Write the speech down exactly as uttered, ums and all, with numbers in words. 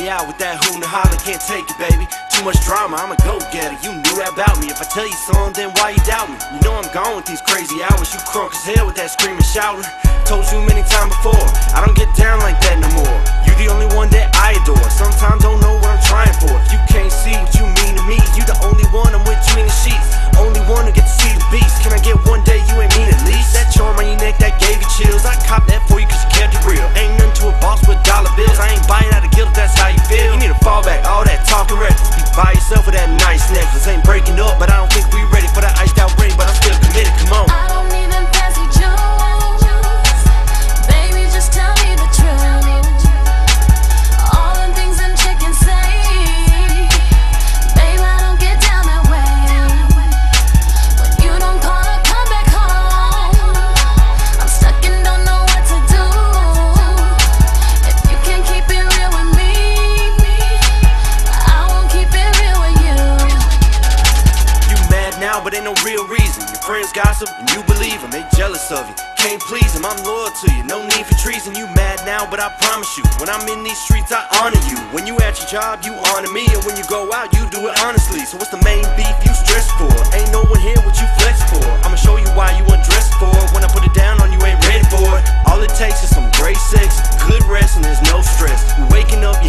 out with that hoot and holler, can't take it, baby. Too much drama, I'm a go-getter. You knew that about me. If I tell you something, then why you doubt me? You know I'm gone with these crazy hours. You crunk as hell with that screaming, shouting. Told you many times before, I don't get down like that no more. You the only one that I adore. Sometimes don't know what I'm trying for. If you can't see what you mean to me, you the only one I'm with you in the sheets. Only one to get to see the beast. Can I get one day you ain't mean at least? That charm on your neck that gave you chills, I cop that for you cause you kept it real. Ain't nothing to a boss with dollar bills. I ain't buying out of guilt if that's how you feel. You need to fall back, all that talking reckless. Be by yourself with that nice necklace. Ain't breaking up, but I don't think we ready for that iced out ring. But I'm still committed, come on. I don't need them fancy jewels, baby, just tell me the truth. All them things them chickens say, babe, I don't get down that way. When you don't call or come back home, I'm stuck and don't know what to do. If you can't keep it real with me, I won't keep it real with you. You mad now, but ain't no real reason. Your friends gossip and you believe them, they jealous of you. Can't please them, I'm loyal to you, no need for treason. You mad now, but I promise you, when I'm in these streets, I honor you. When you at your job, you honor me, and when you go out, you do it honestly. So what's the main beef you stress for? Ain't no one here what you flex for. I'ma show you why you undressed for. When I put it down on you, ain't ready for it. All it takes is some great sex, good rest, and there's no stress. We waking up